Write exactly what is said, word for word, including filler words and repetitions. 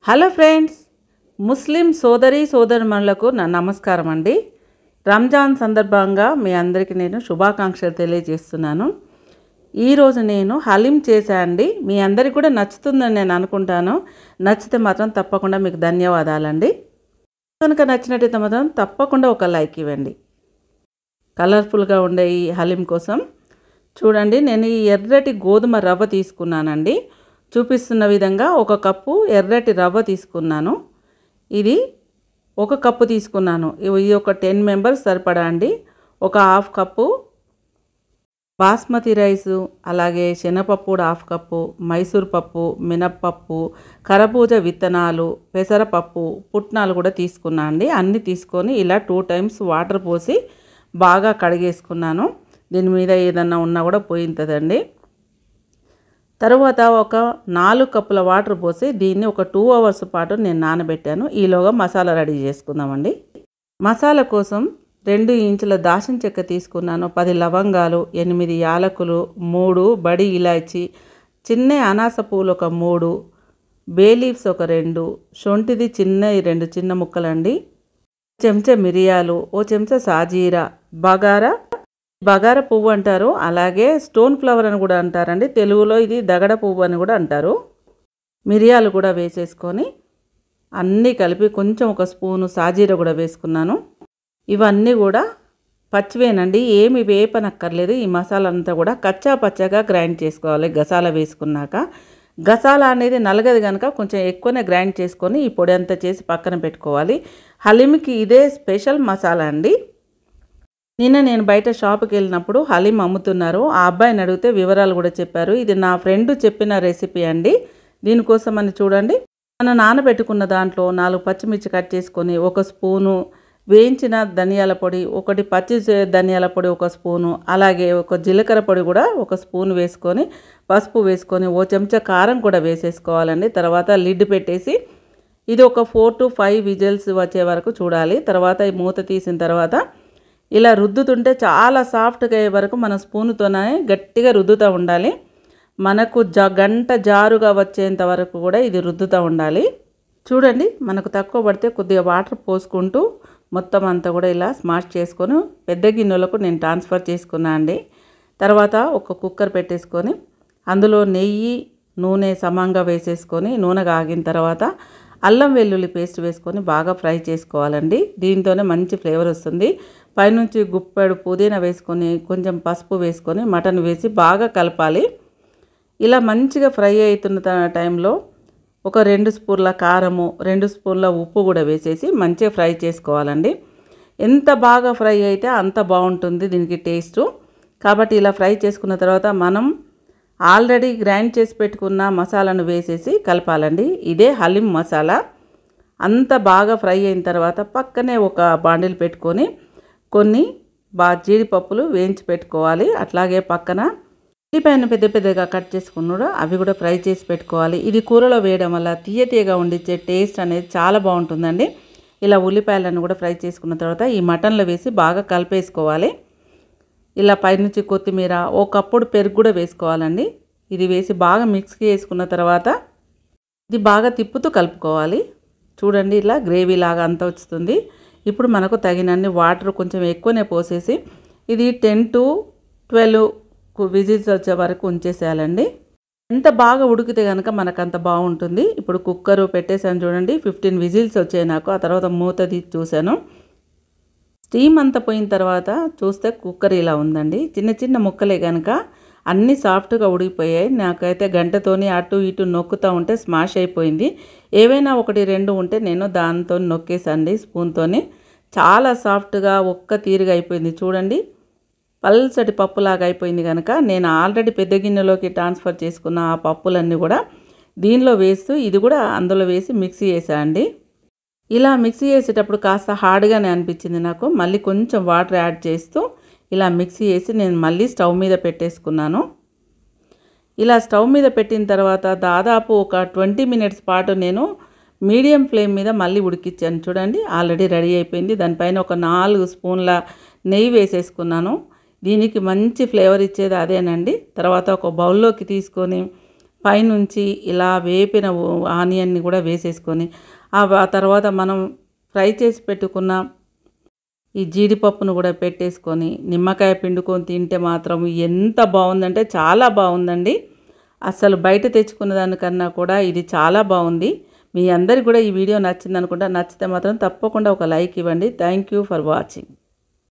Hello friends, ముస్లిం సోదరి సోదరిమణులకు నా నమస్కారం అండి. రంజాన్ సందర్భంగా మీ అందరికీ నేను శుభాకాంక్షలు తెలియజేస్తున్నాను. ఈరోజు నేను హలీం చేశా అండి. మీ అందరికీ కూడా నచ్చుతుందని నేను అనుకుంటాను. నచ్చితే మాత్రం తప్పకుండా మీకు ధన్యవాదాలండి. కనుక నచ్చినట్టయితే మాత్రం తప్పకుండా ఒక లైక్ ఇవ్వండి. కలర్ఫుల్గా ఉండే ఈ హలీం కోసం చూడండి, నేను ఈ ఎర్రటి గోధుమ రవ్వ తీసుకున్నానండి. చూపిస్తున్న విధంగా ఒక కప్పు ఎర్రటి రవ్వ తీసుకున్నాను. ఇది ఒక కప్పు తీసుకున్నాను. ఇది ఒక టెన్ మెంబర్స్ సరిపడా అండి. ఒక హాఫ్ కప్పు బాస్మతి రైసు, అలాగే శనగపప్పు కూడా హాఫ్ కప్పు, మైసూర్ పప్పు, మినప్పప్పు, కరబూజ విత్తనాలు, పెసరపప్పు, పుట్నాలు కూడా తీసుకున్నా అండి. అన్నీ తీసుకొని ఇలా టూ టైమ్స్ వాటర్ పోసి బాగా కడిగేసుకున్నాను. దీని మీద ఏదన్నా ఉన్నా కూడా పోయిందండి. తరువాత ఒక నాలుగు కప్పుల వాటర్ పోసి దీన్ని ఒక టూ అవర్స్ పాటు నేను నానబెట్టాను. ఈలోగా మసాలా రెడీ చేసుకుందామండి. మసాలా కోసం రెండు ఇంచుల దాల్చిన చెక్క తీసుకున్నాను, పది లవంగాలు, ఎనిమిది యాలకులు, మూడు బడి ఇలాచి, చిన్న అనాస పూలు ఒక మూడు, బే లీవ్స్ ఒక రెండు, శొంఠిది చిన్న రెండు చిన్న ముక్కలండి, చెంచా మిరియాలు, ఓ చెంచా సాజీరా, బగారా బగార పువ్వు అంటారు, అలాగే స్టోన్ ఫ్లవర్ అని కూడా అంటారండి. తెలుగులో ఇది దగడ పువ్వు అని కూడా అంటారు. మిరియాలు కూడా వేసేసుకొని అన్నీ కలిపి కొంచెం ఒక స్పూను సాజీర కూడా వేసుకున్నాను. ఇవన్నీ కూడా పచ్చివేనండి, ఏమి వేపనక్కర్లేదు. ఈ మసాలా అంతా కూడా కచ్చా పచ్చగా గ్రైండ్ చేసుకోవాలి. గసాల వేసుకున్నాక గసాల అనేది నలగదు కనుక కొంచెం ఎక్కువనే గ్రైండ్ చేసుకొని ఈ పొడి అంతా చేసి పక్కన పెట్టుకోవాలి. హలీంకి ఇదే స్పెషల్ మసాలా అండి. నిన్న నేను బయట షాప్కి వెళ్ళినప్పుడు హలీం అమ్ముతున్నారు. ఆ అబ్బాయిని అడిగితే వివరాలు కూడా చెప్పారు. ఇది నా ఫ్రెండ్ చెప్పిన రెసిపీ అండి. దీనికోసం అని చూడండి, మనం నానబెట్టుకున్న దాంట్లో నాలుగు పచ్చిమిర్చి కట్ చేసుకొని, ఒక స్పూను వేయించిన ధనియాల పొడి, ఒకటి పచ్చి ధనియాల పొడి ఒక స్పూను, అలాగే ఒక జీలకర్ర పొడి కూడా ఒక స్పూన్ వేసుకొని, పసుపు వేసుకొని, ఓ చెంచా కారం కూడా వేసేసుకోవాలండి. తర్వాత లిడ్ పెట్టేసి ఇది ఒక ఫోర్ టు ఫైవ్ విజిల్స్ వచ్చే వరకు చూడాలి. తర్వాత ఈ మూత తీసిన తర్వాత ఇలా రుద్దుతుంటే చాలా సాఫ్ట్గా అయ్యే వరకు మన స్పూన్తోనే గట్టిగా రుద్దుతూ ఉండాలి. మనకు జ గంట జారుగా వచ్చేంత వరకు కూడా ఇది రుద్దుతూ ఉండాలి. చూడండి, మనకు తక్కువ పడితే కొద్దిగా వాటర్ పోసుకుంటూ మొత్తం అంతా కూడా ఇలా స్మాష్ చేసుకొని పెద్ద గిన్నెలకు నేను ట్రాన్స్ఫర్ చేసుకున్నా అండి. తర్వాత ఒక కుక్కర్ పెట్టేసుకొని అందులో నెయ్యి నూనె సమంగా వేసేసుకొని నూనె కాగిన తర్వాత అల్లం వెల్లుల్లి పేస్ట్ వేసుకొని బాగా ఫ్రై చేసుకోవాలండి. దీంతోనే మంచి ఫ్లేవర్ వస్తుంది. పైనుంచి గుప్పెడు పుదీనా వేసుకొని కొంచెం పసుపు వేసుకొని మటన్ వేసి బాగా కలపాలి. ఇలా మంచిగా ఫ్రై అవుతున్న టైంలో ఒక రెండు స్పూన్ల కారము, రెండు స్పూన్ల ఉప్పు కూడా వేసేసి మంచిగా ఫ్రై చేసుకోవాలండి. ఎంత బాగా ఫ్రై అయితే అంత బాగుంటుంది దీనికి టేస్టు. కాబట్టి ఇలా ఫ్రై చేసుకున్న తర్వాత మనం ఆల్రెడీ గ్రైండ్ చేసి పెట్టుకున్న మసాలాను వేసేసి కలపాలండి. ఇదే హలీం మసాలా. అంత బాగా ఫ్రై అయిన తర్వాత పక్కనే ఒక బాండిల్ పెట్టుకొని కొన్ని బా జీడిపప్పులు వేయించి పెట్టుకోవాలి. అట్లాగే పక్కన ఉల్లిపాయను పెద్ద పెద్దగా కట్ చేసుకున్నాడు, అవి కూడా ఫ్రై చేసి పెట్టుకోవాలి. ఇది కూరలో వేయడం వల్ల తీయ తీయగా ఉండిచ్చే టేస్ట్ అనేది చాలా బాగుంటుందండి. ఇలా ఉల్లిపాయలను కూడా ఫ్రై చేసుకున్న తర్వాత ఈ మటన్లో వేసి బాగా కలిపేసుకోవాలి. ఇలా పైనుంచి కొత్తిమీర, ఓ కప్పుడు పెరుగు కూడా వేసుకోవాలండి. ఇది వేసి బాగా మిక్స్ చేసుకున్న తర్వాత ఇది బాగా తిప్పుతూ కలుపుకోవాలి. చూడండి, ఇలా గ్రేవీ లాగా అంతా వస్తుంది. ఇప్పుడు మనకు తగినన్ని వాటర్ కొంచెం ఎక్కువనే పోసేసి ఇది టెన్ టు ట్వెల్వ్ విజిల్స్ వచ్చే వరకు ఉంచేసేయాలండి. ఎంత బాగా ఉడికితే కనుక మనకు అంత బాగుంటుంది. ఇప్పుడు కుక్కర్ పెట్టేసాను చూడండి, ఫిఫ్టీన్ విజిల్స్ వచ్చాయి నాకు. ఆ తర్వాత మూత తీసి చూశాను. స్టీమ్ అంతా పోయిన తర్వాత చూస్తే కుక్కర్ ఇలా ఉందండి. చిన్న చిన్న ముక్కలే కనుక అన్నీ సాఫ్ట్గా ఉడికిపోయాయి. నాకైతే గంటతోని అటు ఇటు నొక్కుతూ ఉంటే స్మాష్ అయిపోయింది. ఏవైనా ఒకటి రెండు ఉంటే నేను దాంతో నొక్కేసండి స్పూన్తోని. చాలా సాఫ్ట్గా ఒక్క తీరుగా అయిపోయింది. చూడండి, పల్సటి పప్పులాగా అయిపోయింది కనుక నేను ఆల్రెడీ పెద్ద గిన్నెలోకి ట్రాన్స్ఫర్ చేసుకున్న ఆ పప్పులన్నీ కూడా దీనిలో వేస్తూ ఇది కూడా అందులో వేసి మిక్సీ చేసా అండి. ఇలా మిక్సీ చేసేటప్పుడు కాస్త హార్డ్గానే అనిపించింది నాకు. మళ్ళీ కొంచెం వాటర్ యాడ్ చేస్తూ ఇలా మిక్సీ చేసి నేను మళ్ళీ స్టవ్ మీద పెట్టేసుకున్నాను. ఇలా స్టవ్ మీద పెట్టిన తర్వాత దాదాపు ఒక ట్వంటీ మినిట్స్ పాటు నేను మీడియం ఫ్లేమ్ మీద మళ్ళీ ఉడికించాను. చూడండి, ఆల్రెడీ రెడీ అయిపోయింది. దానిపైన ఒక నాలుగు స్పూన్ల నెయ్యి వేసేసుకున్నాను. దీనికి మంచి ఫ్లేవర్ ఇచ్చేది అదేనండి. తర్వాత ఒక బౌల్లోకి తీసుకొని పైనుంచి ఇలా వేపిన ఆనియన్ని కూడా వేసేసుకొని ఆ తర్వాత మనం ఫ్రై చేసి పెట్టుకున్న ఈ జీడిపప్పును కూడా పెట్టేసుకొని నిమ్మకాయ పిండుకొని తింటే మాత్రం ఎంత బాగుందంటే చాలా బాగుందండి. అసలు బయట తెచ్చుకున్న దానికన్నా కూడా ఇది చాలా బాగుంది. మీ అందరికీ కూడా ఈ వీడియో నచ్చింది అనుకుంటా. నచ్చితే మాత్రం తప్పకుండా ఒక లైక్ ఇవ్వండి. Thank you for watching.